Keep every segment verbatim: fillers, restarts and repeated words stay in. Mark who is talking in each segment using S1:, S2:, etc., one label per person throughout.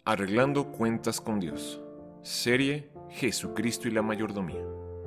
S1: Arreglando cuentas con Dios. Serie Jesucristo y la mayordomía.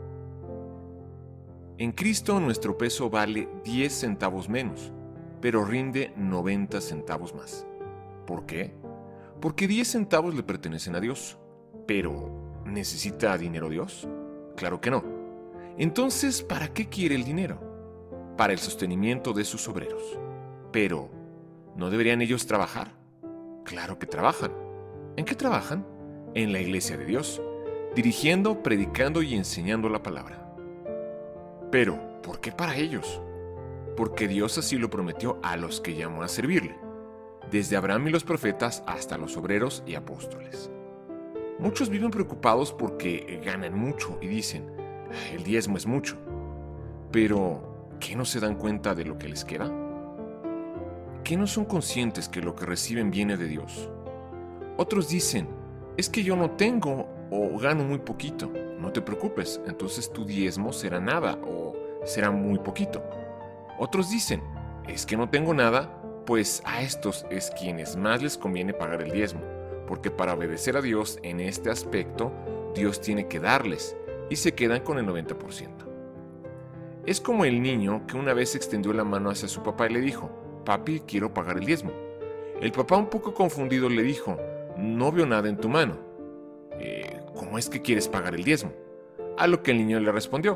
S1: En Cristo nuestro peso vale diez centavos menos, pero rinde noventa centavos más. ¿Por qué? Porque diez centavos le pertenecen a Dios. Pero, ¿necesita dinero Dios? Claro que no. Entonces, ¿para qué quiere el dinero? Para el sostenimiento de sus obreros. Pero, ¿no deberían ellos trabajar? Claro que trabajan. ¿En qué trabajan? En la iglesia de Dios, dirigiendo, predicando y enseñando la palabra. Pero, ¿por qué para ellos? Porque Dios así lo prometió a los que llamó a servirle, desde Abraham y los profetas hasta los obreros y apóstoles. Muchos viven preocupados porque ganan mucho y dicen, el diezmo es mucho. Pero, ¿qué no se dan cuenta de lo que les queda? ¿Qué no son conscientes que lo que reciben viene de Dios? Otros dicen, es que yo no tengo o gano muy poquito. No te preocupes, entonces tu diezmo será nada o será muy poquito. Otros dicen, es que no tengo nada, pues a estos es quienes más les conviene pagar el diezmo, porque para obedecer a Dios en este aspecto, Dios tiene que darles y se quedan con el noventa por ciento. Es como el niño que una vez extendió la mano hacia su papá y le dijo, papi, quiero pagar el diezmo. El papá, un poco confundido, le dijo, no veo nada en tu mano. Eh, ¿Cómo es que quieres pagar el diezmo? A lo que el niño le respondió,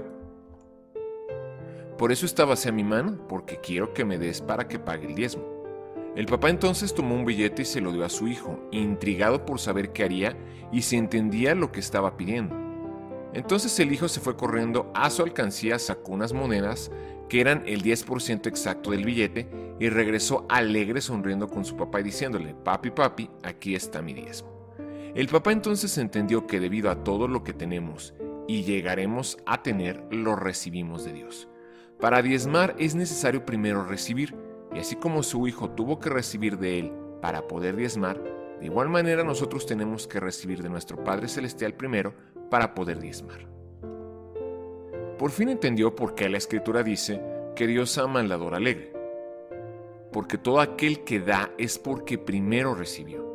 S1: por eso estaba hacia mi mano, porque quiero que me des para que pague el diezmo. El papá entonces tomó un billete y se lo dio a su hijo, intrigado por saber qué haría y si entendía lo que estaba pidiendo. Entonces el hijo se fue corriendo a su alcancía, sacó unas monedas que eran el diez por ciento exacto del billete y regresó alegre sonriendo con su papá y diciéndole, papi, papi, aquí está mi diezmo. El papá entonces entendió que debido a todo lo que tenemos y llegaremos a tener, lo recibimos de Dios. Para diezmar es necesario primero recibir, y así como su hijo tuvo que recibir de él para poder diezmar, de igual manera nosotros tenemos que recibir de nuestro Padre Celestial primero para poder diezmar. Por fin entendió por qué la Escritura dice que Dios ama al dador alegre. Porque todo aquel que da es porque primero recibió.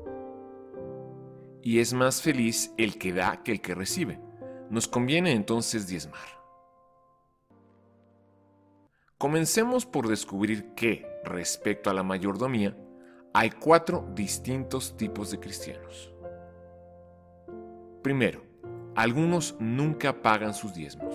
S1: Y es más feliz el que da que el que recibe. Nos conviene entonces diezmar. Comencemos por descubrir que, respecto a la mayordomía, hay cuatro distintos tipos de cristianos. Primero, algunos nunca pagan sus diezmos.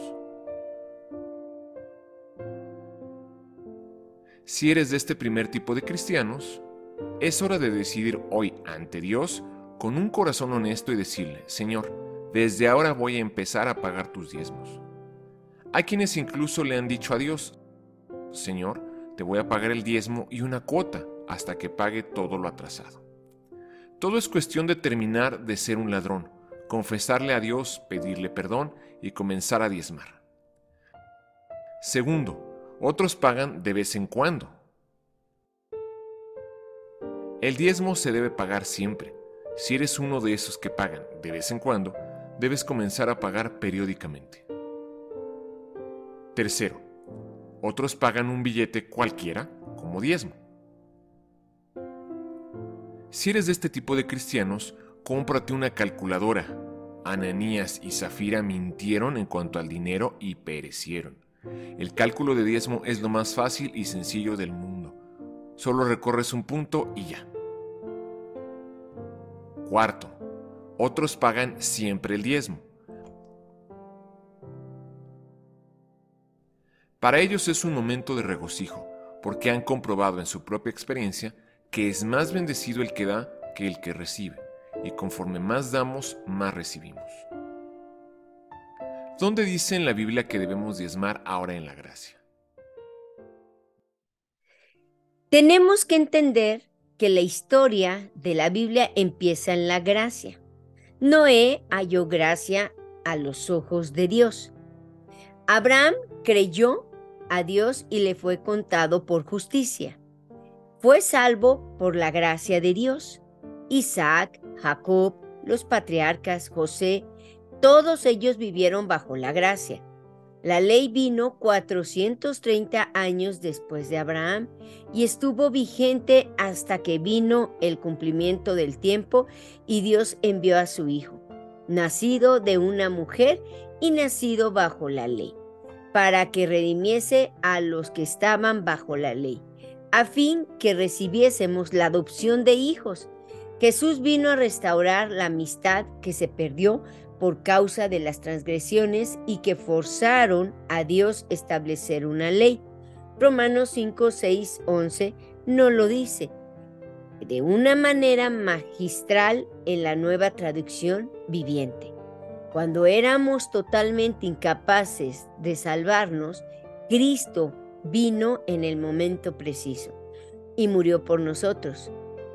S1: Si eres de este primer tipo de cristianos, es hora de decidir hoy ante Dios con un corazón honesto y decirle, Señor, desde ahora voy a empezar a pagar tus diezmos. Hay quienes incluso le han dicho a Dios, Señor, te voy a pagar el diezmo y una cuota hasta que pague todo lo atrasado. Todo es cuestión de terminar de ser un ladrón, confesarle a Dios, pedirle perdón y comenzar a diezmar. Segundo, otros pagan de vez en cuando. El diezmo se debe pagar siempre. Si eres uno de esos que pagan de vez en cuando, debes comenzar a pagar periódicamente. Tercero, otros pagan un billete cualquiera como diezmo. Si eres de este tipo de cristianos, cómprate una calculadora. Ananías y Zafira mintieron en cuanto al dinero y perecieron. El cálculo de diezmo es lo más fácil y sencillo del mundo. Solo recorres un punto y ya. Cuarto, otros pagan siempre el diezmo. Para ellos es un momento de regocijo, porque han comprobado en su propia experiencia que es más bendecido el que da que el que recibe, y conforme más damos, más recibimos. ¿Dónde dice en la Biblia que debemos diezmar ahora en la gracia?
S2: Tenemos que entender que la historia de la Biblia empieza en la gracia. Noé halló gracia a los ojos de Dios. Abraham creyó a Dios y le fue contado por justicia. Fue salvo por la gracia de Dios. Isaac, Jacob, los patriarcas, José, todos ellos vivieron bajo la gracia. La ley vino cuatrocientos treinta años después de Abraham y estuvo vigente hasta que vino el cumplimiento del tiempo y Dios envió a su Hijo, nacido de una mujer y nacido bajo la ley, para que redimiese a los que estaban bajo la ley, a fin que recibiésemos la adopción de hijos. Jesús vino a restaurar la amistad que se perdió por causa de las transgresiones y que forzaron a Dios establecer una ley. Romanos cinco, seis, once no lo dice de una manera magistral en la Nueva Traducción Viviente. Cuando éramos totalmente incapaces de salvarnos, Cristo vino en el momento preciso y murió por nosotros,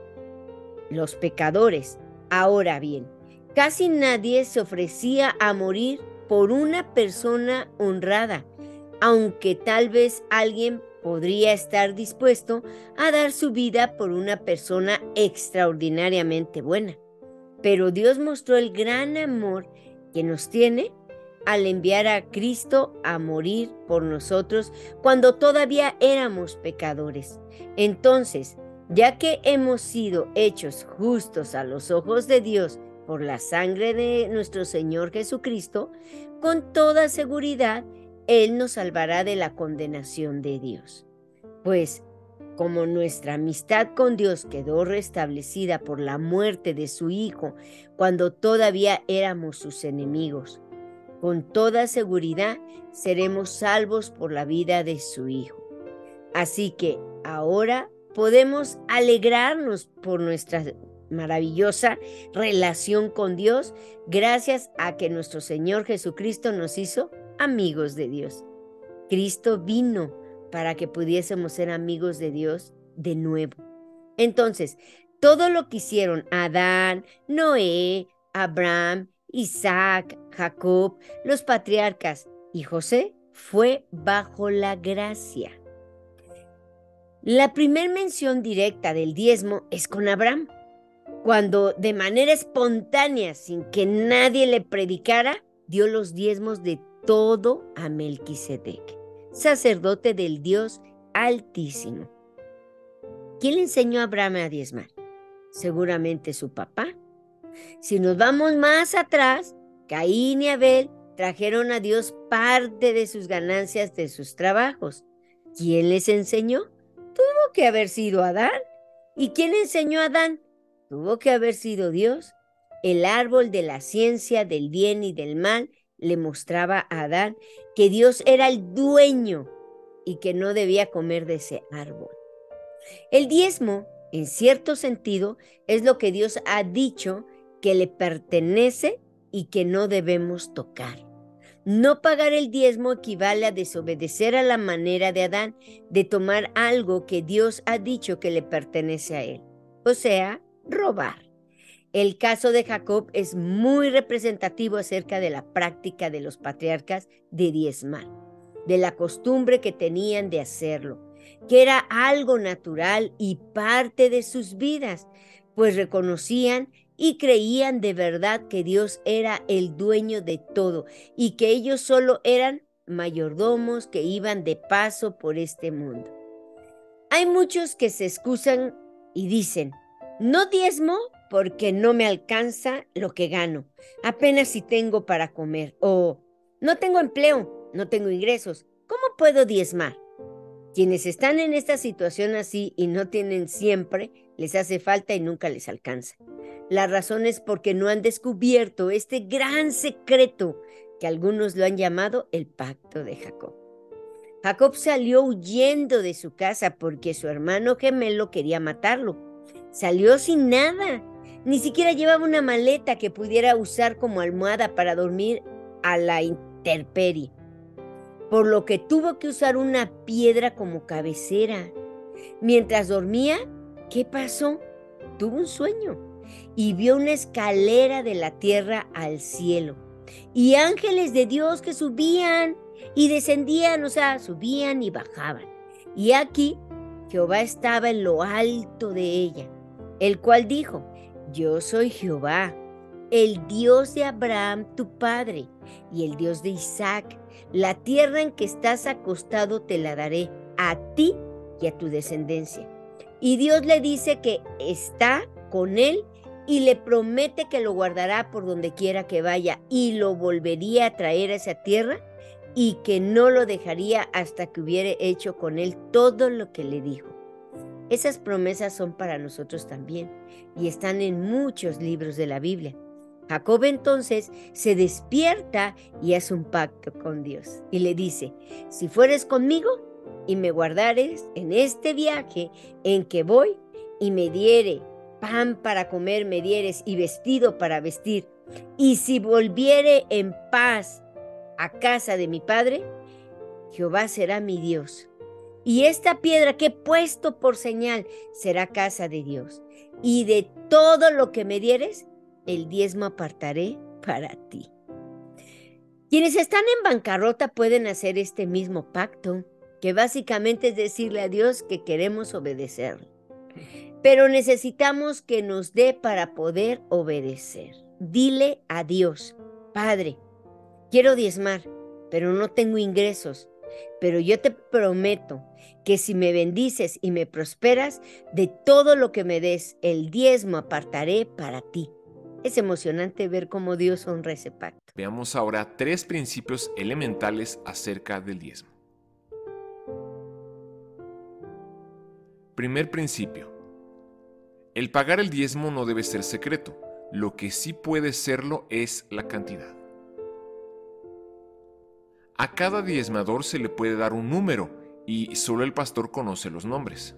S2: los pecadores. Ahora bien, casi nadie se ofrecía a morir por una persona honrada, aunque tal vez alguien podría estar dispuesto a dar su vida por una persona extraordinariamente buena. Pero Dios mostró el gran amor que nos tiene al enviar a Cristo a morir por nosotros cuando todavía éramos pecadores. Entonces, ya que hemos sido hechos justos a los ojos de Dios por la sangre de nuestro Señor Jesucristo, con toda seguridad Él nos salvará de la condenación de Dios. Pues, como nuestra amistad con Dios quedó restablecida por la muerte de su Hijo cuando todavía éramos sus enemigos, con toda seguridad seremos salvos por la vida de su Hijo. Así que ahora podemos alegrarnos por nuestra maravillosa relación con Dios gracias a que nuestro Señor Jesucristo nos hizo amigos de Dios. Cristo vino para que pudiésemos ser amigos de Dios de nuevo. Entonces, todo lo que hicieron Adán, Noé, Abraham, Isaac, Jacob, los patriarcas y José fue bajo la gracia. La primera mención directa del diezmo es con Abraham, cuando de manera espontánea, sin que nadie le predicara, dio los diezmos de todo a Melquisedec, sacerdote del Dios Altísimo. ¿Quién le enseñó a Abraham a diezmar? Seguramente su papá. Si nos vamos más atrás, Caín y Abel trajeron a Dios parte de sus ganancias de sus trabajos. ¿Quién les enseñó? Tuvo que haber sido Adán. ¿Y quién enseñó a Adán? Tuvo que haber sido Dios. El árbol de la ciencia del bien y del mal le mostraba a Adán que Dios era el dueño y que no debía comer de ese árbol. El diezmo, en cierto sentido, es lo que Dios ha dicho que le pertenece y que no debemos tocar. No pagar el diezmo equivale a desobedecer a la manera de Adán de tomar algo que Dios ha dicho que le pertenece a él, o sea, robar. El caso de Jacob es muy representativo acerca de la práctica de los patriarcas de diezmar, de la costumbre que tenían de hacerlo, que era algo natural y parte de sus vidas, pues reconocían y creían de verdad que Dios era el dueño de todo y que ellos solo eran mayordomos que iban de paso por este mundo. Hay muchos que se excusan y dicen, no diezmo porque no me alcanza lo que gano, apenas si tengo para comer, o no tengo empleo, no tengo ingresos, ¿cómo puedo diezmar? Quienes están en esta situación así y no tienen siempre, les hace falta y nunca les alcanza. La razón es porque no han descubierto este gran secreto que algunos lo han llamado el pacto de Jacob. Jacob salió huyendo de su casa porque su hermano gemelo quería matarlo. Salió sin nada, ni siquiera llevaba una maleta que pudiera usar como almohada para dormir a la intemperie, por lo que tuvo que usar una piedra como cabecera. Mientras dormía, ¿qué pasó? Tuvo un sueño y vio una escalera de la tierra al cielo y ángeles de Dios que subían y descendían, o sea, subían y bajaban. Y aquí Jehová estaba en lo alto de ella, el cual dijo, yo soy Jehová, el Dios de Abraham tu padre y el Dios de Isaac. La tierra en que estás acostado te la daré a ti y a tu descendencia. Y Dios le dice que está con él y le promete que lo guardará por donde quiera que vaya y lo volvería a traer a esa tierra y que no lo dejaría hasta que hubiera hecho con él todo lo que le dijo. Esas promesas son para nosotros también y están en muchos libros de la Biblia. Jacob entonces se despierta y hace un pacto con Dios y le dice: si fueres conmigo y me guardares en este viaje en que voy y me diere pan para comer, me dieres y vestido para vestir, y si volviere en paz a casa de mi padre, Jehová será mi Dios. Y esta piedra que he puesto por señal será casa de Dios. Y de todo lo que me dieres, el diezmo apartaré para ti. Quienes están en bancarrota pueden hacer este mismo pacto, que básicamente es decirle a Dios que queremos obedecerle. Pero necesitamos que nos dé para poder obedecer. Dile a Dios: Padre, quiero diezmar, pero no tengo ingresos. Pero yo te prometo que si me bendices y me prosperas, de todo lo que me des, el diezmo apartaré para ti. Es emocionante ver cómo Dios honra ese pacto.
S1: Veamos ahora tres principios elementales acerca del diezmo. Primer principio: el pagar el diezmo no debe ser secreto. Lo que sí puede serlo es la cantidad. A cada diezmador se le puede dar un número y solo el pastor conoce los nombres.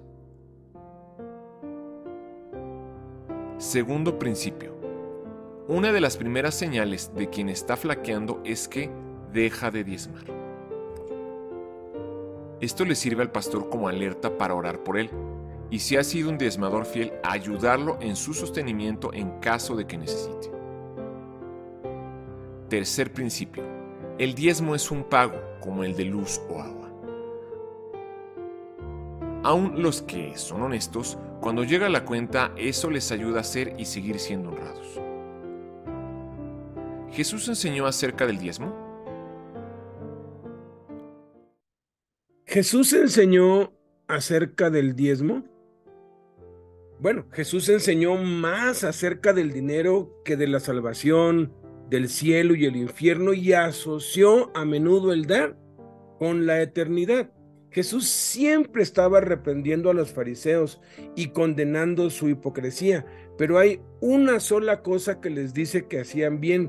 S1: Segundo principio: una de las primeras señales de quien está flaqueando es que deja de diezmar. Esto le sirve al pastor como alerta para orar por él, y si ha sido un diezmador fiel, ayudarlo en su sostenimiento en caso de que necesite. Tercer principio: el diezmo es un pago, como el de luz o agua. Aún los que son honestos, cuando llega la cuenta, eso les ayuda a ser y seguir siendo honrados. ¿Jesús enseñó acerca del diezmo?
S3: ¿Jesús enseñó acerca del diezmo? Bueno, Jesús enseñó más acerca del dinero que de la salvación, del cielo y el infierno, y asoció a menudo el dar con la eternidad. Jesús siempre estaba reprendiendo a los fariseos y condenando su hipocresía, pero hay una sola cosa que les dice que hacían bien,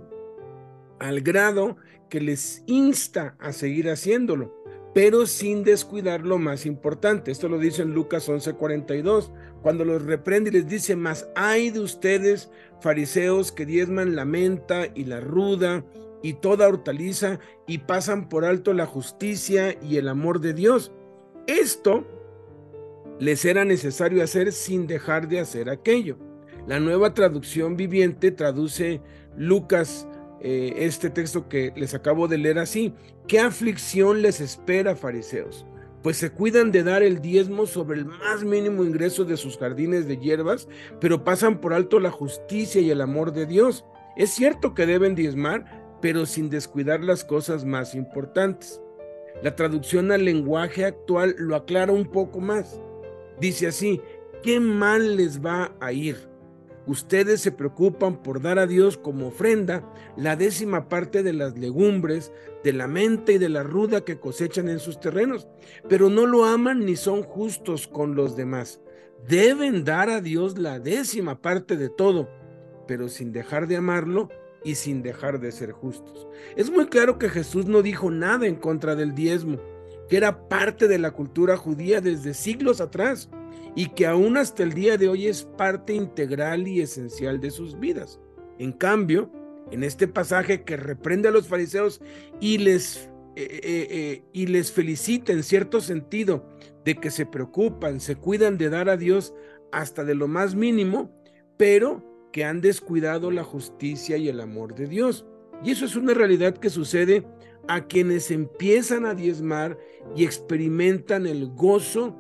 S3: al grado que les insta a seguir haciéndolo, pero sin descuidar lo más importante. Esto lo dice en Lucas once cuarenta y dos, cuando los reprende y les dice: mas ay de ustedes, fariseos, que diezman la menta y la ruda y toda hortaliza y pasan por alto la justicia y el amor de Dios. Esto les era necesario hacer sin dejar de hacer aquello. La Nueva Traducción Viviente traduce Lucas Eh, este texto que les acabo de leer así: ¿qué aflicción les espera, fariseos? Pues se cuidan de dar el diezmo sobre el más mínimo ingreso de sus jardines de hierbas, pero pasan por alto la justicia y el amor de Dios. Es cierto que deben diezmar, pero sin descuidar las cosas más importantes. La traducción al lenguaje actual lo aclara un poco más. Dice así: ¿qué mal les va a ir? Ustedes se preocupan por dar a Dios como ofrenda la décima parte de las legumbres, de la menta y de la ruda que cosechan en sus terrenos, pero no lo aman ni son justos con los demás. Deben dar a Dios la décima parte de todo, pero sin dejar de amarlo y sin dejar de ser justos. Es muy claro que Jesús no dijo nada en contra del diezmo, que era parte de la cultura judía desde siglos atrás, y que aún hasta el día de hoy es parte integral y esencial de sus vidas. En cambio, en este pasaje que reprende a los fariseos y les, eh, eh, eh, y les felicita en cierto sentido de que se preocupan, se cuidan de dar a Dios hasta de lo más mínimo, pero que han descuidado la justicia y el amor de Dios. Y eso es una realidad que sucede a quienes empiezan a diezmar y experimentan el gozo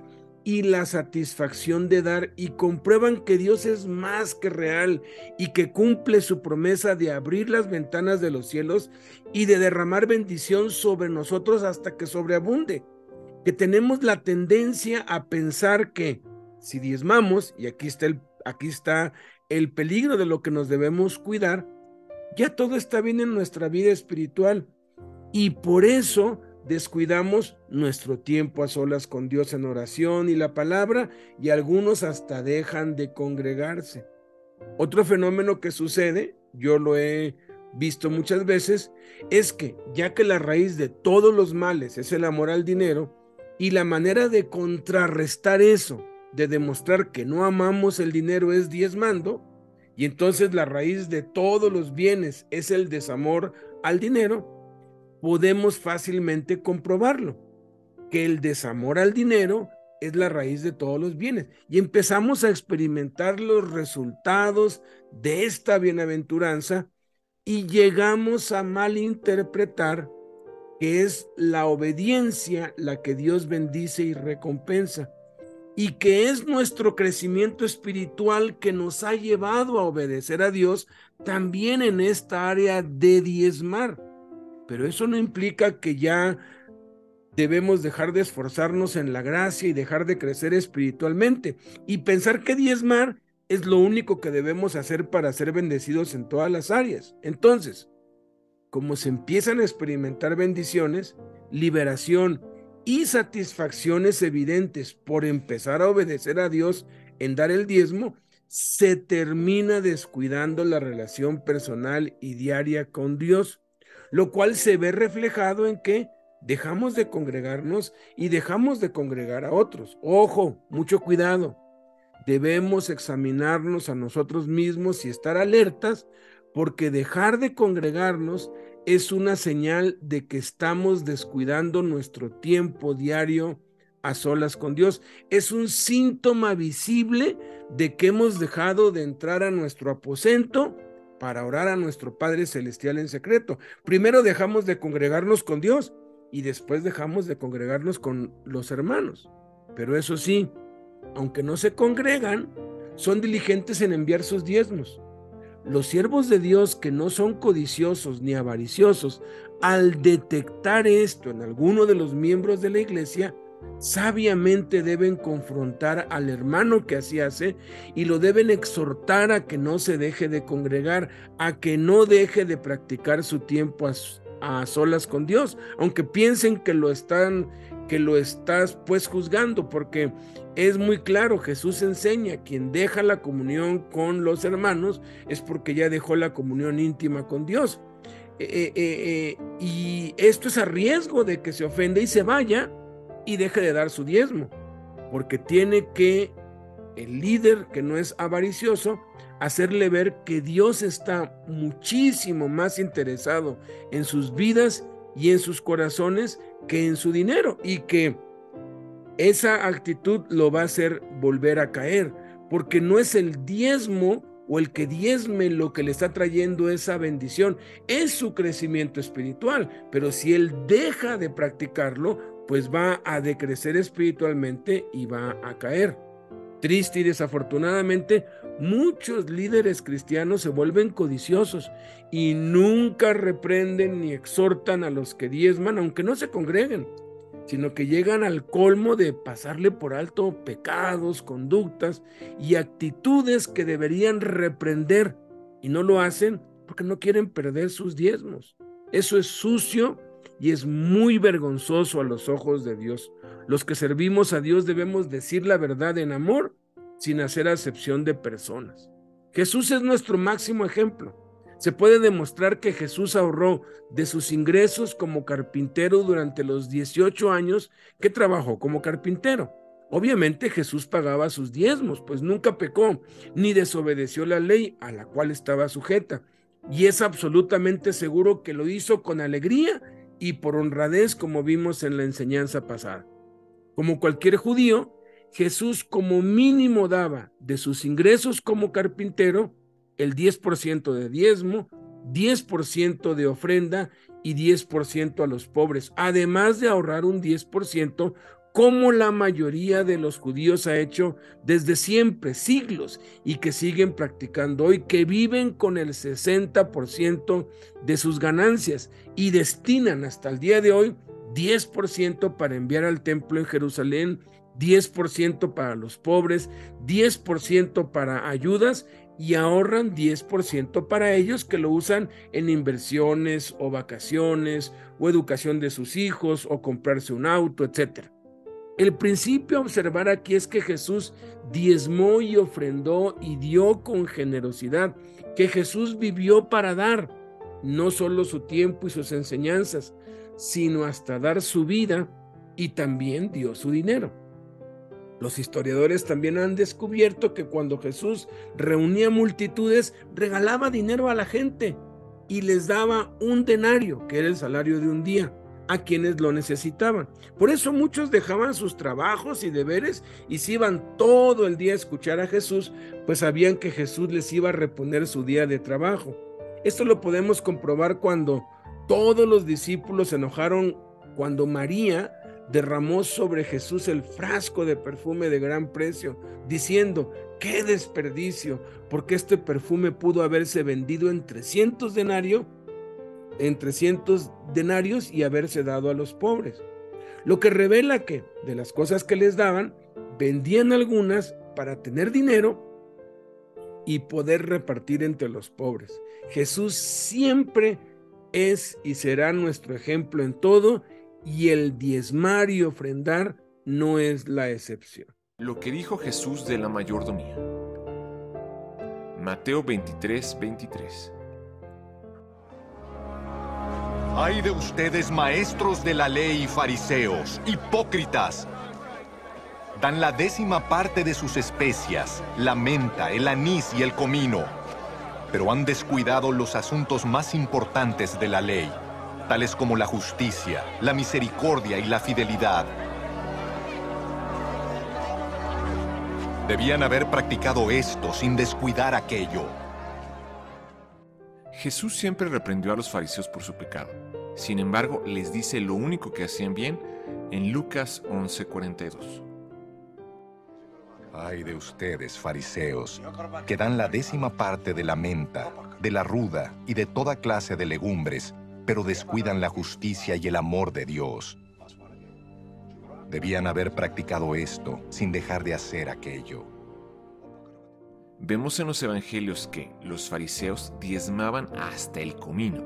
S3: y la satisfacción de dar, y comprueban que Dios es más que real y que cumple su promesa de abrir las ventanas de los cielos y de derramar bendición sobre nosotros hasta que sobreabunde. Que tenemos la tendencia a pensar que si diezmamos, y aquí está el, aquí está el peligro de lo que nos debemos cuidar, ya todo está bien en nuestra vida espiritual, y por eso descuidamos nuestro tiempo a solas con Dios en oración y la palabra, y algunos hasta dejan de congregarse. Otro fenómeno que sucede, yo lo he visto muchas veces, es que ya que la raíz de todos los males es el amor al dinero, y la manera de contrarrestar eso, de demostrar que no amamos el dinero, es diezmando, y entonces la raíz de todos los bienes es el desamor al dinero, podemos fácilmente comprobarlo, que el desamor al dinero es la raíz de todos los bienes, y empezamos a experimentar los resultados de esta bienaventuranza y llegamos a malinterpretar que es la obediencia la que Dios bendice y recompensa, y que es nuestro crecimiento espiritual que nos ha llevado a obedecer a Dios también en esta área de diezmar. Pero eso no implica que ya debemos dejar de esforzarnos en la gracia y dejar de crecer espiritualmente y pensar que diezmar es lo único que debemos hacer para ser bendecidos en todas las áreas. Entonces, como se empiezan a experimentar bendiciones, liberación y satisfacciones evidentes por empezar a obedecer a Dios en dar el diezmo, se termina descuidando la relación personal y diaria con Dios, lo cual se ve reflejado en que dejamos de congregarnos y dejamos de congregar a otros. Ojo, mucho cuidado. Debemos examinarnos a nosotros mismos y estar alertas, porque dejar de congregarnos es una señal de que estamos descuidando nuestro tiempo diario a solas con Dios. Es un síntoma visible de que hemos dejado de entrar a nuestro aposento para orar a nuestro Padre Celestial en secreto. Primero dejamos de congregarnos con Dios y después dejamos de congregarnos con los hermanos. Pero eso sí, aunque no se congregan, son diligentes en enviar sus diezmos. Los siervos de Dios que no son codiciosos ni avariciosos, al detectar esto en alguno de los miembros de la iglesia, sabiamente deben confrontar al hermano que así hace y lo deben exhortar a que no se deje de congregar, a que no deje de practicar su tiempo a, a solas con Dios, aunque piensen que lo están, que lo estás pues juzgando, porque es muy claro, Jesús enseña, quien deja la comunión con los hermanos es porque ya dejó la comunión íntima con Dios. Eh, eh, eh, y esto es a riesgo de que se ofenda y se vaya y deje de dar su diezmo, porque tiene que el líder, que no es avaricioso, hacerle ver que Dios está muchísimo más interesado en sus vidas y en sus corazones que en su dinero, y que esa actitud lo va a hacer volver a caer, porque no es el diezmo o el que diezme lo que le está trayendo esa bendición, es su crecimiento espiritual, pero si él deja de practicarlo, pues va a decrecer espiritualmente y va a caer. Triste y desafortunadamente, muchos líderes cristianos se vuelven codiciosos y nunca reprenden ni exhortan a los que diezman, aunque no se congreguen, sino que llegan al colmo de pasarle por alto pecados, conductas y actitudes que deberían reprender, y no lo hacen porque no quieren perder sus diezmos. Eso es sucio y es muy vergonzoso a los ojos de Dios. Los que servimos a Dios debemos decir la verdad en amor, sin hacer acepción de personas. Jesús es nuestro máximo ejemplo. Se puede demostrar que Jesús ahorró de sus ingresos como carpintero durante los dieciocho años que trabajó como carpintero. Obviamente Jesús pagaba sus diezmos, pues nunca pecó, ni desobedeció la ley a la cual estaba sujeta. Y es absolutamente seguro que lo hizo con alegría y por honradez, como vimos en la enseñanza pasada. Como cualquier judío, Jesús como mínimo daba de sus ingresos como carpintero el diez por ciento de diezmo, diez por ciento de ofrenda y diez por ciento a los pobres, además de ahorrar un diez por ciento como la mayoría de los judíos ha hecho desde siempre, siglos, y que siguen practicando hoy, que viven con el sesenta por ciento de sus ganancias y destinan hasta el día de hoy diez por ciento para enviar al templo en Jerusalén, diez por ciento para los pobres, diez por ciento para ayudas, y ahorran diez por ciento para ellos, que lo usan en inversiones o vacaciones o educación de sus hijos o comprarse un auto, etcétera. El principio a observar aquí es que Jesús diezmó y ofrendó y dio con generosidad, que Jesús vivió para dar, no solo su tiempo y sus enseñanzas, sino hasta dar su vida, y también dio su dinero. Los historiadores también han descubierto que cuando Jesús reunía multitudes, regalaba dinero a la gente y les daba un denario, que era el salario de un día, a quienes lo necesitaban. Por eso muchos dejaban sus trabajos y deberes y se iban todo el día a escuchar a Jesús, pues sabían que Jesús les iba a reponer su día de trabajo. Esto lo podemos comprobar cuando todos los discípulos se enojaron cuando María derramó sobre Jesús el frasco de perfume de gran precio, diciendo: ¡qué desperdicio! Porque este perfume pudo haberse vendido en trescientos denarios, en trescientos denarios y haberse dado a los pobres. Lo que revela que de las cosas que les daban, vendían algunas para tener dinero y poder repartir entre los pobres. Jesús siempre es y será nuestro ejemplo en todo, y el diezmar y ofrendar no es la excepción.
S1: Lo que dijo Jesús de la mayordomía. Mateo veintitrés, veintitrés.
S4: ¡Ay de ustedes, maestros de la ley y fariseos, hipócritas! Dan la décima parte de sus especias, la menta, el anís y el comino, pero han descuidado los asuntos más importantes de la ley, tales como la justicia, la misericordia y la fidelidad. Debían haber practicado esto sin descuidar aquello.
S1: Jesús siempre reprendió a los fariseos por su pecado. Sin embargo, les dice lo único que hacían bien en Lucas once, cuarenta y dos.
S4: Ay de ustedes, fariseos, que dan la décima parte de la menta, de la ruda y de toda clase de legumbres, pero descuidan la justicia y el amor de Dios. Debían haber practicado esto sin dejar de hacer aquello.
S1: Vemos en los evangelios que los fariseos diezmaban hasta el comino.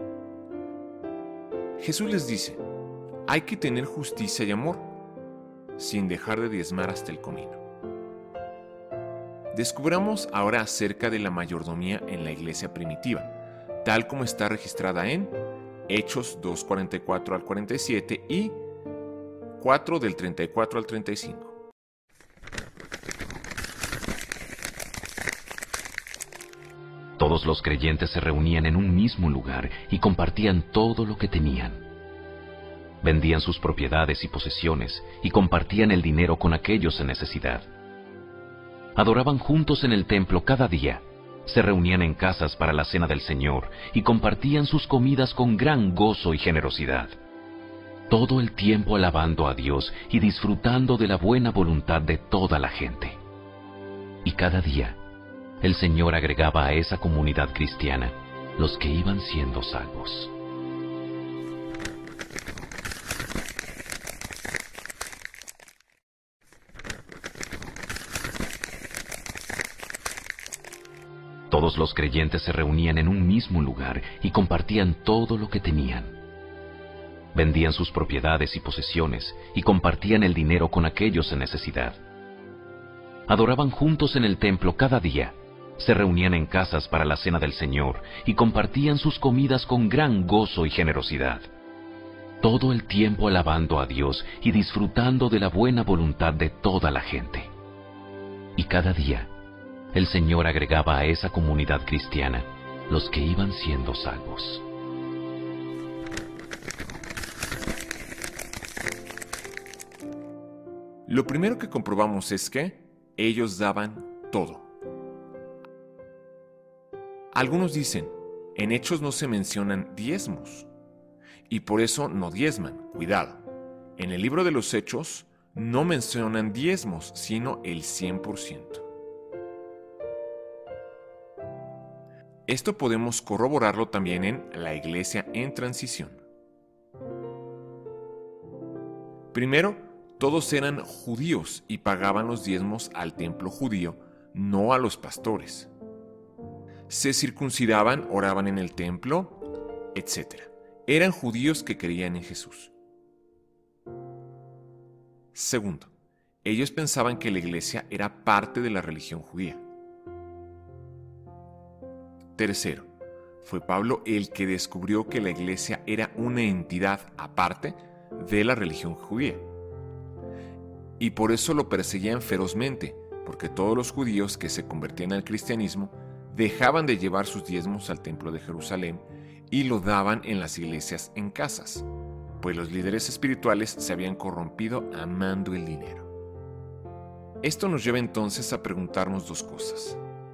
S1: Jesús les dice: hay que tener justicia y amor, sin dejar de diezmar hasta el comino. Descubramos ahora acerca de la mayordomía en la iglesia primitiva, tal como está registrada en Hechos dos, cuarenta y cuatro al cuarenta y siete y cuatro del treinta y cuatro al treinta y cinco.
S5: Todos los creyentes se reunían en un mismo lugar y compartían todo lo que tenían. Vendían sus propiedades y posesiones y compartían el dinero con aquellos en necesidad. Adoraban juntos en el templo cada día, se reunían en casas para la cena del Señor y compartían sus comidas con gran gozo y generosidad. Todo el tiempo alabando a Dios y disfrutando de la buena voluntad de toda la gente. Y cada día, el Señor agregaba a esa comunidad cristiana los que iban siendo salvos. Todos los creyentes se reunían en un mismo lugar y compartían todo lo que tenían. Vendían sus propiedades y posesiones y compartían el dinero con aquellos en necesidad. Adoraban juntos en el templo cada día, se reunían en casas para la cena del Señor y compartían sus comidas con gran gozo y generosidad. Todo el tiempo alabando a Dios y disfrutando de la buena voluntad de toda la gente. Y cada día, el Señor agregaba a esa comunidad cristiana los que iban siendo salvos.
S1: Lo primero que comprobamos es que ellos daban todo. Algunos dicen: en Hechos no se mencionan diezmos, y por eso no diezman. Cuidado. En el libro de los Hechos no mencionan diezmos, sino el cien por ciento. Esto podemos corroborarlo también en la iglesia en transición. Primero, todos eran judíos y pagaban los diezmos al templo judío, no a los pastores. Se circuncidaban, oraban en el templo, etcétera. Eran judíos que creían en Jesús. Segundo, ellos pensaban que la iglesia era parte de la religión judía. Tercero, fue Pablo el que descubrió que la iglesia era una entidad aparte de la religión judía. Y por eso lo perseguían ferozmente, porque todos los judíos que se convertían al cristianismo dejaban de llevar sus diezmos al templo de Jerusalén y lo daban en las iglesias en casas, pues los líderes espirituales se habían corrompido amando el dinero. Esto nos lleva entonces a preguntarnos dos cosas.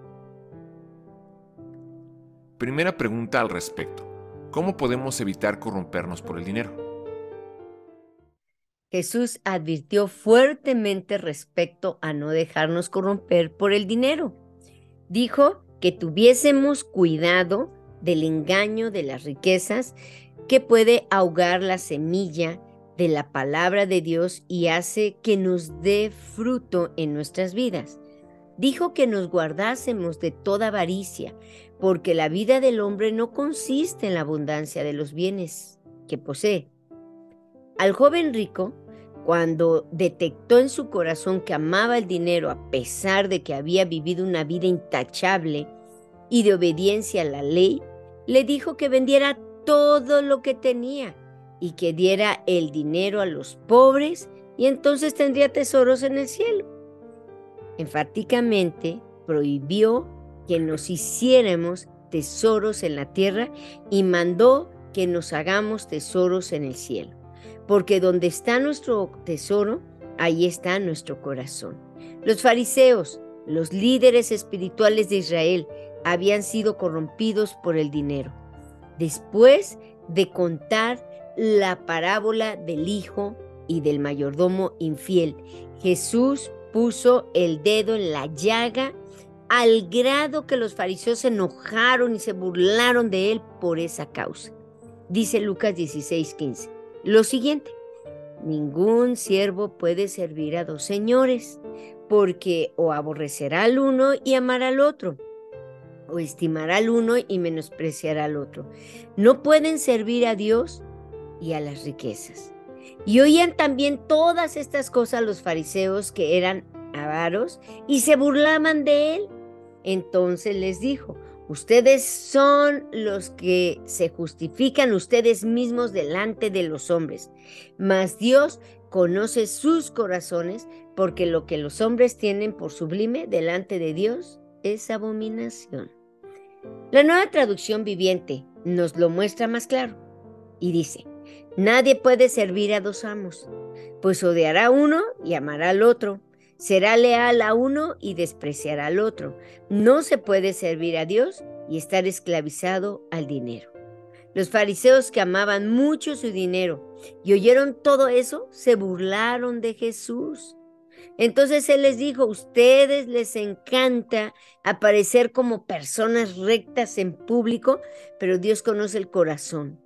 S1: Primera pregunta al respecto: ¿cómo podemos evitar corrompernos por el dinero?
S2: Jesús advirtió fuertemente respecto a no dejarnos corromper por el dinero. Dijo que tuviésemos cuidado del engaño de las riquezas que puede ahogar la semilla de la palabra de Dios y hace que nos dé fruto en nuestras vidas. Dijo que nos guardásemos de toda avaricia, porque la vida del hombre no consiste en la abundancia de los bienes que posee. Al joven rico, cuando detectó en su corazón que amaba el dinero a pesar de que había vivido una vida intachable y de obediencia a la ley, le dijo que vendiera todo lo que tenía y que diera el dinero a los pobres y entonces tendría tesoros en el cielo. Enfáticamente prohibió que nos hiciéramos tesoros en la tierra y mandó que nos hagamos tesoros en el cielo, porque donde está nuestro tesoro, ahí está nuestro corazón. Los fariseos, los líderes espirituales de Israel, habían sido corrompidos por el dinero. Después de contar la parábola del hijo y del mayordomo infiel, Jesús puso el dedo en la llaga al grado que los fariseos se enojaron y se burlaron de él por esa causa. Dice Lucas dieciséis quince. Lo siguiente: ningún siervo puede servir a dos señores, porque o aborrecerá al uno y amará al otro, o estimará al uno y menospreciará al otro. No pueden servir a Dios y a las riquezas. Y oían también todas estas cosas los fariseos, que eran avaros, y se burlaban de él. Entonces les dijo: ustedes son los que se justifican ustedes mismos delante de los hombres, mas Dios conoce sus corazones, porque lo que los hombres tienen por sublime delante de Dios es abominación. La Nueva Traducción Viviente nos lo muestra más claro y dice: nadie puede servir a dos amos, pues odiará a uno y amará al otro. Será leal a uno y despreciará al otro. No se puede servir a Dios y estar esclavizado al dinero. Los fariseos, que amaban mucho su dinero y oyeron todo eso, se burlaron de Jesús. Entonces él les dijo: ustedes les encanta aparecer como personas rectas en público, pero Dios conoce el corazón.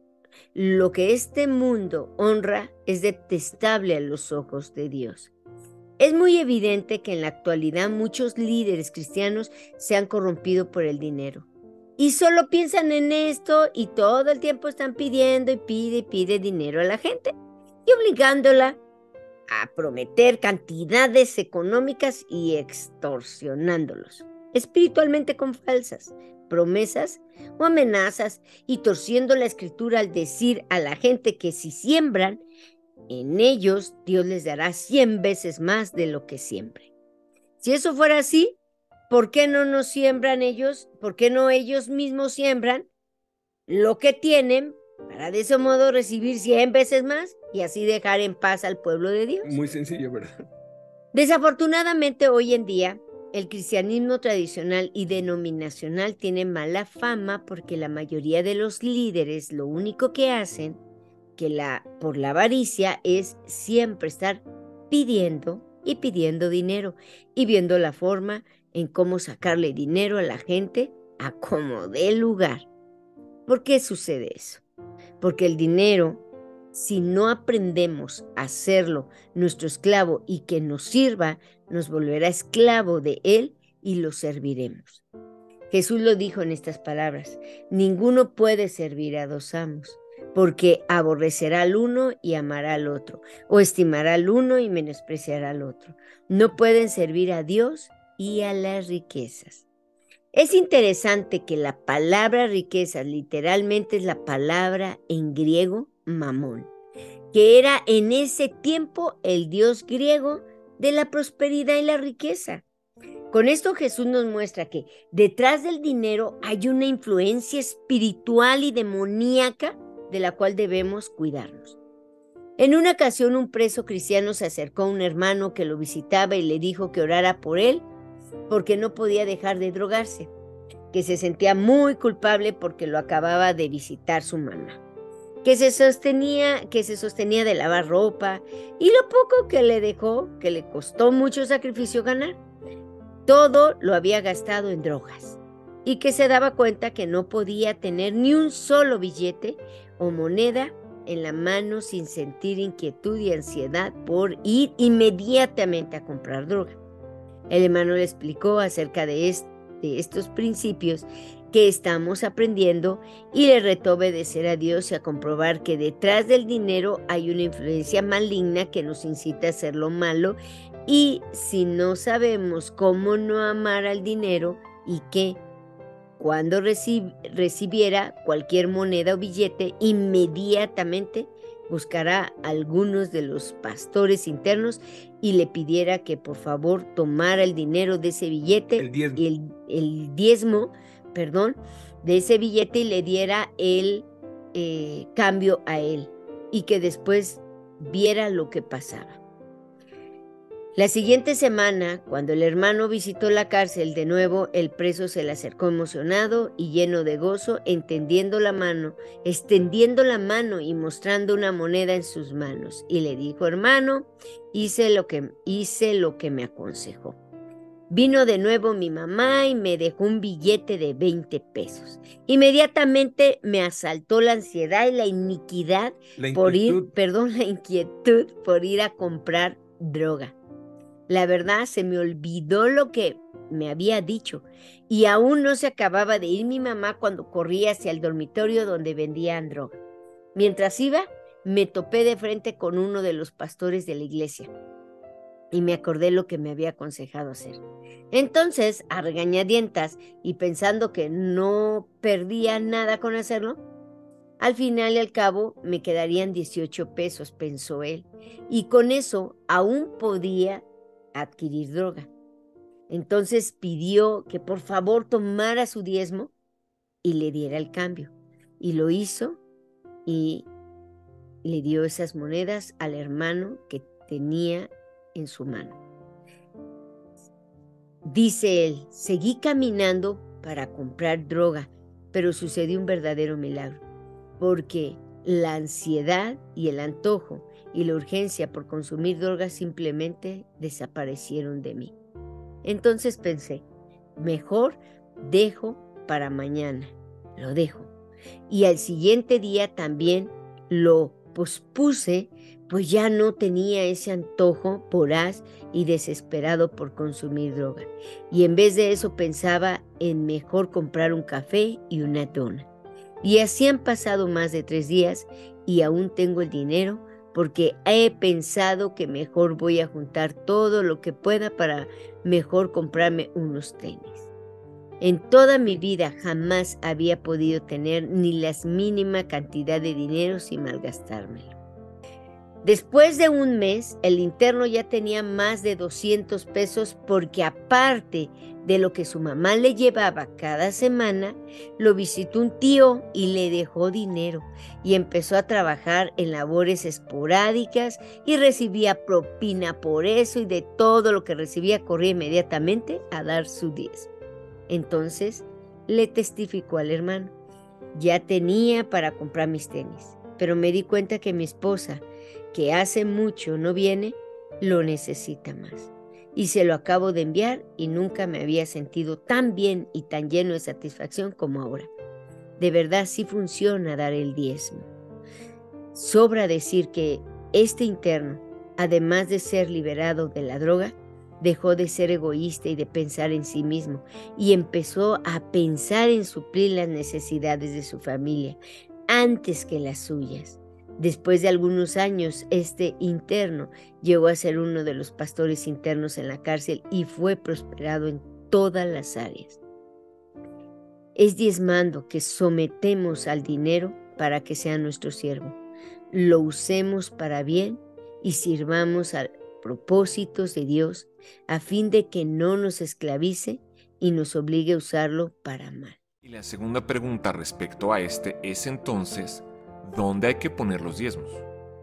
S2: Lo que este mundo honra es detestable a los ojos de Dios. Es muy evidente que en la actualidad muchos líderes cristianos se han corrompido por el dinero y solo piensan en esto y todo el tiempo están pidiendo y pide y pide dinero a la gente y obligándola a prometer cantidades económicas y extorsionándolos espiritualmente con falsas promesas o amenazas, y torciendo la escritura al decir a la gente que si siembran en ellos, Dios les dará cien veces más de lo que siembren. Si eso fuera así, ¿por qué no nos siembran ellos? ¿Por qué no ellos mismos siembran lo que tienen para de ese modo recibir cien veces más y así dejar en paz al pueblo de Dios?
S3: Muy sencillo, ¿verdad?
S2: Desafortunadamente, hoy en día, el cristianismo tradicional y denominacional tiene mala fama porque la mayoría de los líderes lo único que hacen que la, por la avaricia es siempre estar pidiendo y pidiendo dinero y viendo la forma en cómo sacarle dinero a la gente a como dé lugar. ¿Por qué sucede eso? Porque el dinero, si no aprendemos a hacerlo nuestro esclavo y que nos sirva, nos volverá esclavo de él y lo serviremos. Jesús lo dijo en estas palabras: ninguno puede servir a dos amos, porque aborrecerá al uno y amará al otro, o estimará al uno y menospreciará al otro. No pueden servir a Dios y a las riquezas. Es interesante que la palabra riquezas literalmente es la palabra en griego mamón, que era en ese tiempo el dios griego de la prosperidad y la riqueza. Con esto Jesús nos muestra que detrás del dinero hay una influencia espiritual y demoníaca de la cual debemos cuidarnos. En una ocasión un preso cristiano se acercó a un hermano que lo visitaba y le dijo que orara por él porque no podía dejar de drogarse, que se sentía muy culpable porque lo acababa de visitar su mamá, que se sostenía, que se sostenía de lavar ropa y lo poco que le dejó, que le costó mucho sacrificio ganar, todo lo había gastado en drogas y que se daba cuenta que no podía tener ni un solo billete o moneda en la mano sin sentir inquietud y ansiedad por ir inmediatamente a comprar droga. El hermano le explicó acerca de, est de estos principios que estamos aprendiendo y le retó a obedecer a Dios y a comprobar que detrás del dinero hay una influencia maligna que nos incita a hacer lo malo, y si no sabemos cómo no amar al dinero, y que cuando recib recibiera cualquier moneda o billete, inmediatamente buscará a algunos de los pastores internos y le pidiera que por favor tomara el dinero de ese billete,
S3: el diezmo,
S2: el, el diezmo perdón, de ese billete y le diera el eh, cambio a él, y que después viera lo que pasaba. La siguiente semana, cuando el hermano visitó la cárcel de nuevo, el preso se le acercó emocionado y lleno de gozo, entendiendo la mano, extendiendo la mano y mostrando una moneda en sus manos, y le dijo: hermano, hice lo que, hice lo que me aconsejó. Vino de nuevo mi mamá y me dejó un billete de veinte pesos. Inmediatamente me asaltó la ansiedad y la iniquidad
S3: la
S2: por ir, perdón, la inquietud por ir a comprar droga. La verdad, se me olvidó lo que me había dicho, y aún no se acababa de ir mi mamá cuando corrí hacia el dormitorio donde vendían droga. Mientras iba, me topé de frente con uno de los pastores de la iglesia y me acordé lo que me había aconsejado hacer. Entonces, a regañadientas y pensando que no perdía nada con hacerlo, al final y al cabo me quedarían dieciocho pesos, pensó él, y con eso aún podía adquirir droga. Entonces pidió que por favor tomara su diezmo y le diera el cambio, y lo hizo y le dio esas monedas al hermano que tenía en su mano. Dice él: seguí caminando para comprar droga, pero sucedió un verdadero milagro, porque la ansiedad y el antojo y la urgencia por consumir drogas simplemente desaparecieron de mí. Entonces pensé: mejor dejo para mañana, lo dejo. Y al siguiente día también lo pospuse, pues ya no tenía ese antojo voraz y desesperado por consumir droga. Y en vez de eso pensaba en mejor comprar un café y una dona. Y así han pasado más de tres días y aún tengo el dinero, porque he pensado que mejor voy a juntar todo lo que pueda para mejor comprarme unos tenis. En toda mi vida jamás había podido tener ni la mínima cantidad de dinero sin malgastármelo. Después de un mes, el interno ya tenía más de doscientos pesos, porque aparte de lo que su mamá le llevaba cada semana, lo visitó un tío y le dejó dinero, y empezó a trabajar en labores esporádicas y recibía propina por eso, y de todo lo que recibía corría inmediatamente a dar su diezmo. Entonces le testificó al hermano: ya tenía para comprar mis tenis, pero me di cuenta que mi esposa, que hace mucho no viene, lo necesita más. Y se lo acabo de enviar y nunca me había sentido tan bien y tan lleno de satisfacción como ahora. De verdad sí funciona dar el diezmo. Sobra decir que este interno, además de ser liberado de la droga, dejó de ser egoísta y de pensar en sí mismo y empezó a pensar en suplir las necesidades de su familia antes que las suyas. Después de algunos años, este interno llegó a ser uno de los pastores internos en la cárcel y fue prosperado en todas las áreas. Es diezmando que sometemos al dinero para que sea nuestro siervo. Lo usemos para bien y sirvamos a propósitos de Dios a fin de que no nos esclavice y nos obligue a usarlo para mal.
S1: Y la segunda pregunta respecto a este es entonces, ¿dónde hay que poner los diezmos?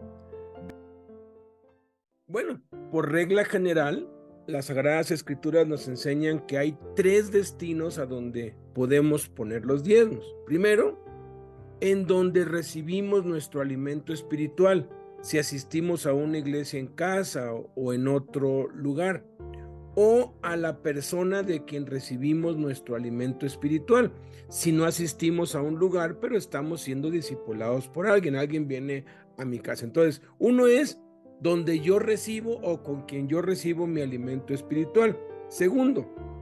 S3: Bueno, por regla general, las Sagradas Escrituras nos enseñan que hay tres destinos a donde podemos poner los diezmos. Primero, en donde recibimos nuestro alimento espiritual, si asistimos a una iglesia en casa o, o en otro lugar, o a la persona de quien recibimos nuestro alimento espiritual, si no asistimos a un lugar, pero estamos siendo discipulados por alguien, alguien viene a mi casa. Entonces, uno es donde yo recibo o con quien yo recibo mi alimento espiritual. Segundo,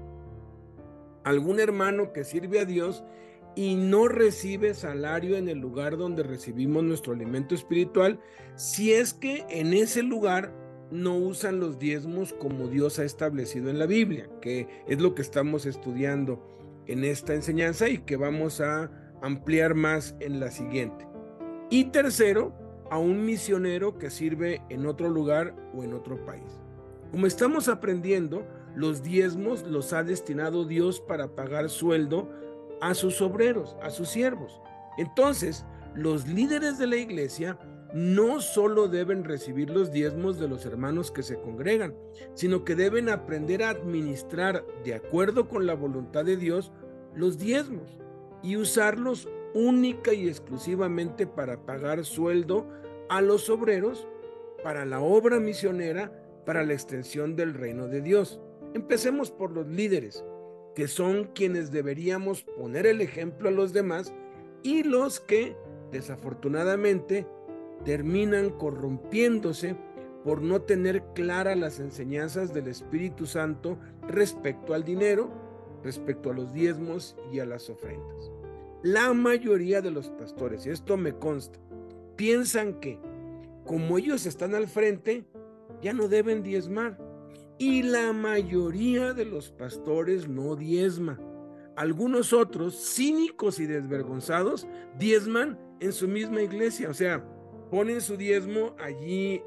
S3: algún hermano que sirve a Dios y no recibe salario en el lugar donde recibimos nuestro alimento espiritual, si es que en ese lugar no usan los diezmos como Dios ha establecido en la Biblia, que es lo que estamos estudiando en esta enseñanza y que vamos a ampliar más en la siguiente. Y tercero, a un misionero que sirve en otro lugar o en otro país. Como estamos aprendiendo, los diezmos los ha destinado Dios para pagar sueldo a sus obreros, a sus siervos. Entonces, los líderes de la iglesia no solo deben recibir los diezmos de los hermanos que se congregan, sino que deben aprender a administrar, de acuerdo con la voluntad de Dios, los diezmos y usarlos única y exclusivamente para pagar sueldo a los obreros, para la obra misionera, para la extensión del reino de Dios. Empecemos por los líderes, que son quienes deberíamos poner el ejemplo a los demás y los que, desafortunadamente, terminan corrompiéndose por no tener claras las enseñanzas del Espíritu Santo respecto al dinero, respecto a los diezmos y a las ofrendas. La mayoría de los pastores, y esto me consta, piensan que como ellos están al frente, ya no deben diezmar. Y la mayoría de los pastores no diezma. Algunos otros, cínicos y desvergonzados, diezman en su misma iglesia. O sea, ponen su diezmo allí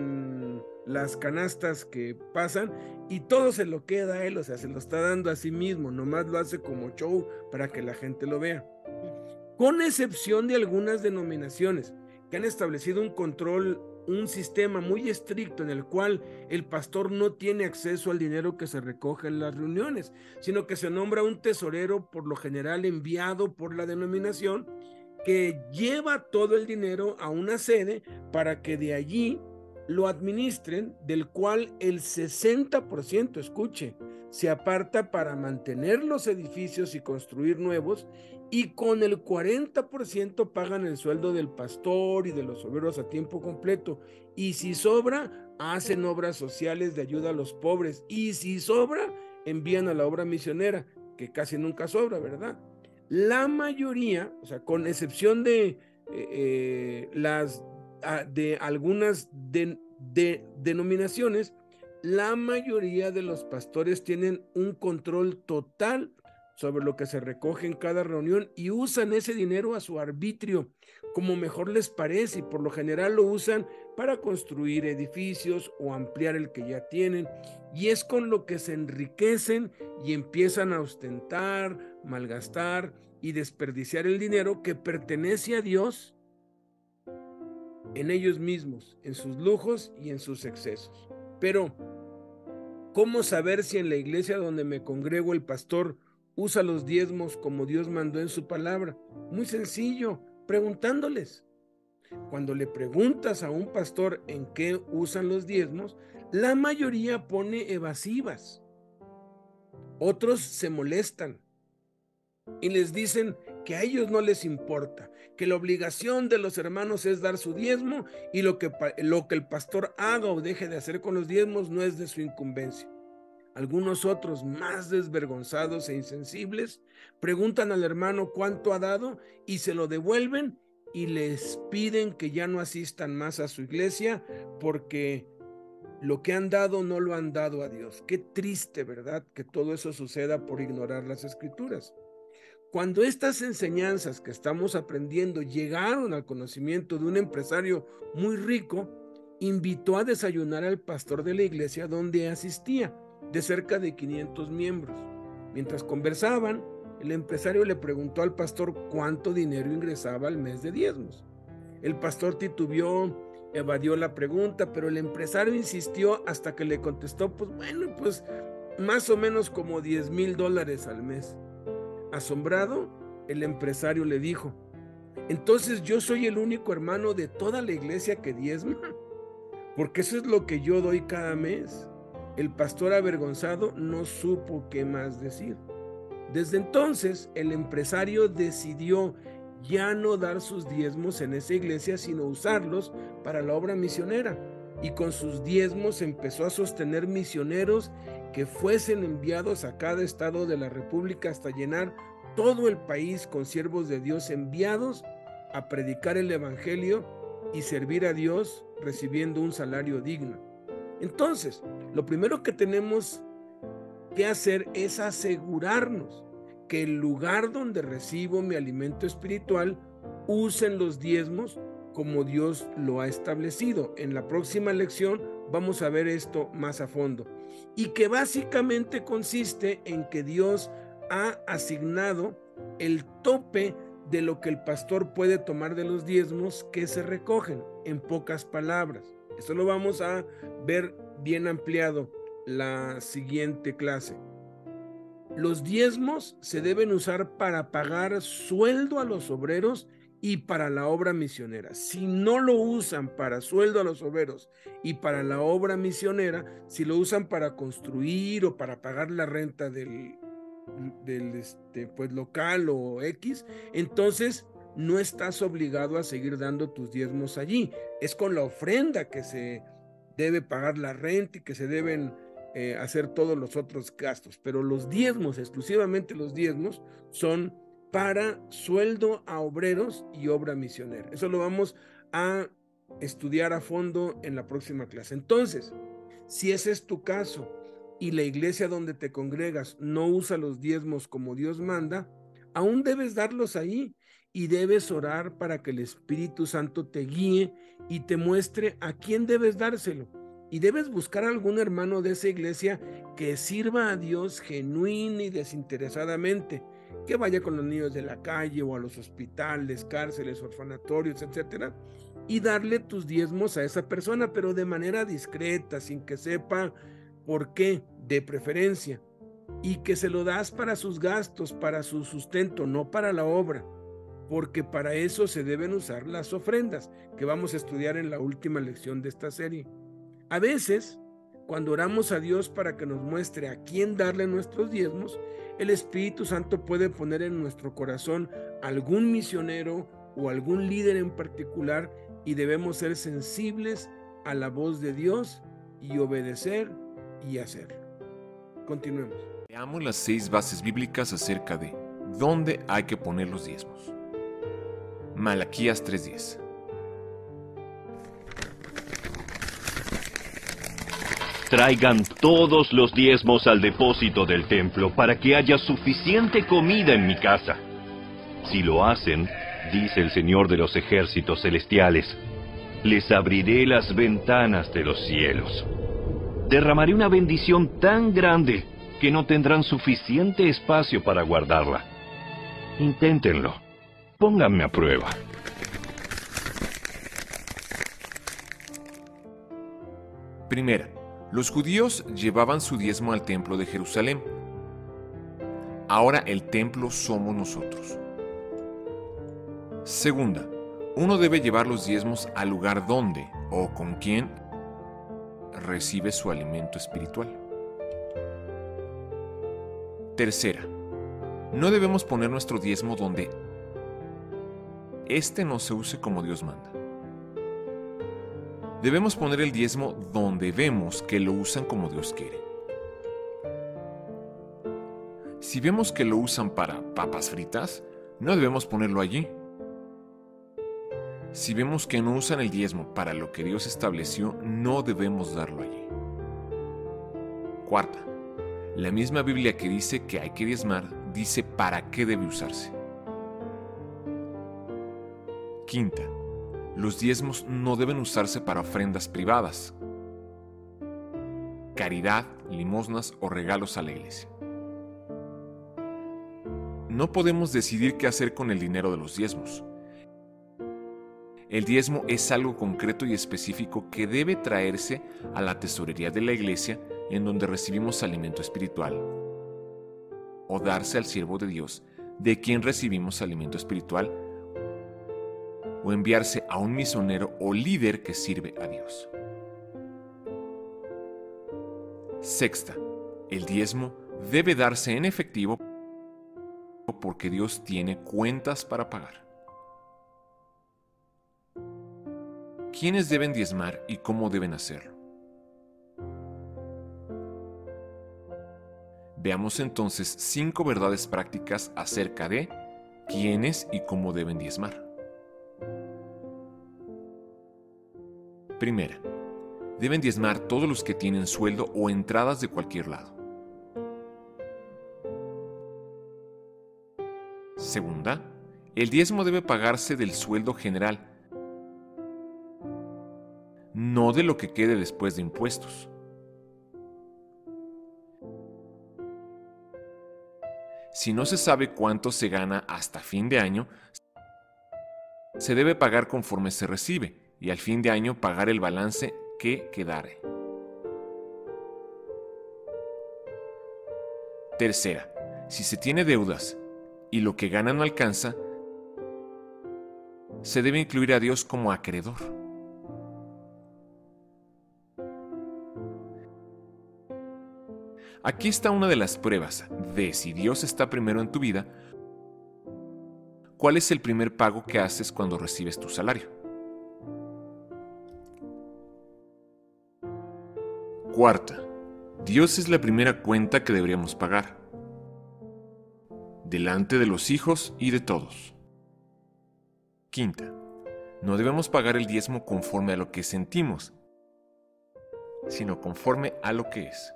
S3: en las canastas que pasan y todo se lo queda a él. O sea, se lo está dando a sí mismo. Nomás lo hace como show para que la gente lo vea. Con excepción de algunas denominaciones que han establecido un control, un sistema muy estricto en el cual el pastor no tiene acceso al dinero que se recoge en las reuniones, sino que se nombra un tesorero, por lo general enviado por la denominación, que lleva todo el dinero a una sede para que de allí lo administren, del cual el sesenta por ciento, escuche, se aparta para mantener los edificios y construir nuevos, y con el cuarenta por ciento pagan el sueldo del pastor y de los obreros a tiempo completo, y si sobra, hacen obras sociales de ayuda a los pobres, y si sobra, envían a la obra misionera, que casi nunca sobra, ¿verdad? La mayoría, o sea, con excepción de, eh, eh, las, de algunas de, de, denominaciones, la mayoría de los pastores tienen un control total sobre lo que se recoge en cada reunión y usan ese dinero a su arbitrio, como mejor les parece, y por lo general lo usan para construir edificios o ampliar el que ya tienen, y es con lo que se enriquecen y empiezan a ostentar, malgastar y desperdiciar el dinero que pertenece a Dios en ellos mismos, en sus lujos y en sus excesos. Pero, ¿cómo saber si en la iglesia donde me congrego el pastor usa los diezmos como Dios mandó en su palabra? Muy sencillo, preguntándoles. cuando le preguntas a un pastor en qué usan los diezmos, la mayoría pone evasivas. Otros se molestan y les dicen que a ellos no les importa, que la obligación de los hermanos es dar su diezmo y lo que, lo que el pastor haga o deje de hacer con los diezmos no es de su incumbencia. Algunos otros, más desvergonzados e insensibles, preguntan al hermano cuánto ha dado y se lo devuelven y les piden que ya no asistan más a su iglesia porque lo que han dado no lo han dado a Dios. Qué triste, ¿verdad?, que todo eso suceda por ignorar las Escrituras. Cuando estas enseñanzas que estamos aprendiendo llegaron al conocimiento de un empresario muy rico, invitó a desayunar al pastor de la iglesia donde asistía, de cerca de quinientos miembros. Mientras conversaban, el empresario le preguntó al pastor cuánto dinero ingresaba al mes de diezmos. El pastor titubeó, evadió la pregunta, pero el empresario insistió hasta que le contestó, pues bueno, pues más o menos como diez mil dólares al mes. Asombrado, el empresario le dijo, entonces yo soy el único hermano de toda la iglesia que diezma, porque eso es lo que yo doy cada mes. El pastor, avergonzado, no supo qué más decir. Desde entonces, el empresario decidió ya no dar sus diezmos en esa iglesia, sino usarlos para la obra misionera. Y con sus diezmos empezó a sostener misioneros que fuesen enviados a cada estado de la República hasta llenar todo el país con siervos de Dios enviados a predicar el evangelio y servir a Dios recibiendo un salario digno. Entonces, lo primero que tenemos que hacer es asegurarnos que el lugar donde recibo mi alimento espiritual usen los diezmos como Dios lo ha establecido. En la próxima lección vamos a ver esto más a fondo. Y que básicamente consiste en que Dios ha asignado el tope de lo que el pastor puede tomar de los diezmos que se recogen, en pocas palabras. Eso lo vamos a ver bien ampliado la siguiente clase. Los diezmos se deben usar para pagar sueldo a los obreros y para la obra misionera. Si no lo usan para sueldo a los obreros y para la obra misionera, si lo usan para construir o para pagar la renta del, del este, pues, local o X, entonces no estás obligado a seguir dando tus diezmos allí. Es con la ofrenda que se debe pagar la renta y que se deben eh, hacer todos los otros gastos, pero los diezmos, exclusivamente los diezmos, son para sueldo a obreros y obra misionera. Eso lo vamos a estudiar a fondo en la próxima clase. Entonces, si ese es tu caso y la iglesia donde te congregas no usa los diezmos como Dios manda, aún debes darlos ahí y debes orar para que el Espíritu Santo te guíe y te muestre a quién debes dárselo. Y debes buscar a algún hermano de esa iglesia que sirva a Dios genuina y desinteresadamente, que vaya con los niños de la calle o a los hospitales, cárceles, orfanatorios, etcétera, y darle tus diezmos a esa persona, pero de manera discreta, sin que sepa por qué, de preferencia, y que se lo das para sus gastos, para su sustento, no para la obra, porque para eso se deben usar las ofrendas, que vamos a estudiar en la última lección de esta serie. A veces, cuando oramos a Dios para que nos muestre a quién darle nuestros diezmos, el Espíritu Santo puede poner en nuestro corazón algún misionero o algún líder en particular y debemos ser sensibles a la voz de Dios y obedecer y hacer. Continuemos.
S1: Veamos las seis bases bíblicas acerca de dónde hay que poner los diezmos. Malaquías tres diez.
S6: Traigan todos los diezmos al depósito del templo para que haya suficiente comida en mi casa. Si lo hacen, dice el Señor de los ejércitos celestiales, les abriré las ventanas de los cielos. Derramaré una bendición tan grande que no tendrán suficiente espacio para guardarla. Inténtenlo. Pónganme a prueba.
S1: Primera, los judíos llevaban su diezmo al templo de Jerusalén. Ahora el templo somos nosotros. Segunda, Uno debe llevar los diezmos al lugar donde o con quien recibe su alimento espiritual. Tercera, no debemos poner nuestro diezmo donde éste no se use como Dios manda. Debemos poner el diezmo donde vemos que lo usan como Dios quiere. Si vemos que lo usan para papas fritas, no debemos ponerlo allí. Si vemos que no usan el diezmo para lo que Dios estableció, no debemos darlo allí. Cuarta, la misma Biblia que dice que hay que diezmar, dice para qué debe usarse. Quinta, los diezmos no deben usarse para ofrendas privadas, caridad, limosnas o regalos a la iglesia. No podemos decidir qué hacer con el dinero de los diezmos. El diezmo es algo concreto y específico que debe traerse a la tesorería de la iglesia, en donde recibimos alimento espiritual, o darse al siervo de Dios, de quien recibimos alimento espiritual, o enviarse a un misionero o líder que sirve a Dios. Sexta, el diezmo debe darse en efectivo porque Dios tiene cuentas para pagar. ¿Quiénes deben diezmar y cómo deben hacerlo? Veamos entonces cinco verdades prácticas acerca de quiénes y cómo deben diezmar. Primera, deben diezmar todos los que tienen sueldo o entradas de cualquier lado. Segunda, el diezmo debe pagarse del sueldo general, no de lo que quede después de impuestos. Si no se sabe cuánto se gana hasta fin de año, se debe pagar conforme se recibe y al fin de año pagar el balance que quedare. Tercera, si se tiene deudas y lo que gana no alcanza, se debe incluir a Dios como acreedor. Aquí está una de las pruebas de si Dios está primero en tu vida. ¿Cuál es el primer pago que haces cuando recibes tu salario? Cuarta, Dios es la primera cuenta que deberíamos pagar, delante de los hijos y de todos. Quinta, no debemos pagar el diezmo conforme a lo que sentimos, sino conforme a lo que es.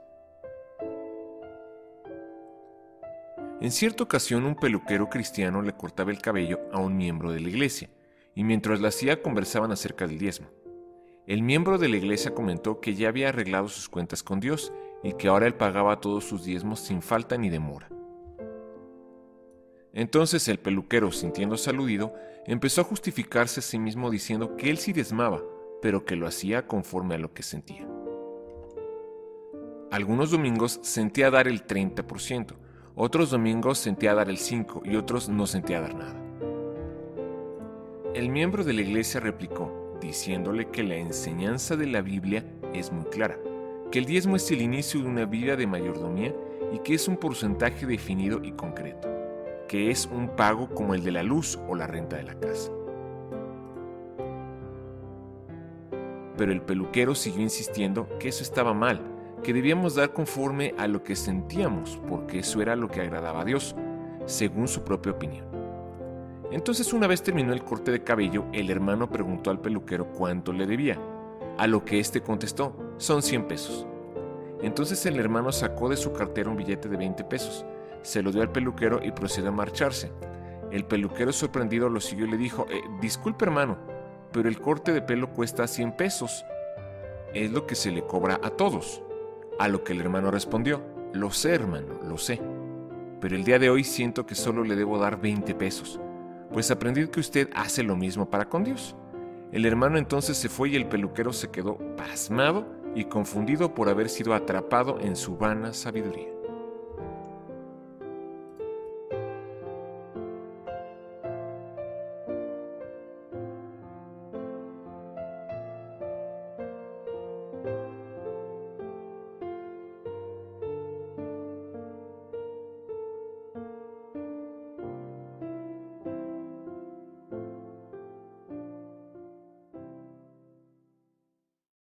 S1: En cierta ocasión, un peluquero cristiano le cortaba el cabello a un miembro de la iglesia, y mientras lo hacía conversaban acerca del diezmo. El miembro de la iglesia comentó que ya había arreglado sus cuentas con Dios y que ahora él pagaba todos sus diezmos sin falta ni demora. Entonces el peluquero, sintiéndose aludido, empezó a justificarse a sí mismo diciendo que él sí diezmaba, pero que lo hacía conforme a lo que sentía. Algunos domingos sentía dar el treinta por ciento, otros domingos sentía dar el cinco por ciento y otros no sentía dar nada. El miembro de la iglesia replicó, diciéndole que la enseñanza de la Biblia es muy clara, que el diezmo es el inicio de una vida de mayordomía y que es un porcentaje definido y concreto, que es un pago como el de la luz o la renta de la casa. Pero el peluquero siguió insistiendo que eso estaba mal, que debíamos dar conforme a lo que sentíamos, porque eso era lo que agradaba a Dios, según su propia opinión. Entonces, una vez terminó el corte de cabello, el hermano preguntó al peluquero cuánto le debía, a lo que éste contestó, son cien pesos. Entonces el hermano sacó de su cartera un billete de veinte pesos, se lo dio al peluquero y procedió a marcharse. El peluquero, sorprendido, lo siguió y le dijo, eh, disculpe hermano, pero el corte de pelo cuesta cien pesos, es lo que se le cobra a todos. A lo que el hermano respondió, lo sé hermano, lo sé, pero el día de hoy siento que solo le debo dar veinte pesos, pues aprendí que usted hace lo mismo para con Dios. El hermano entonces se fue y el peluquero se quedó pasmado y confundido por haber sido atrapado en su vana sabiduría.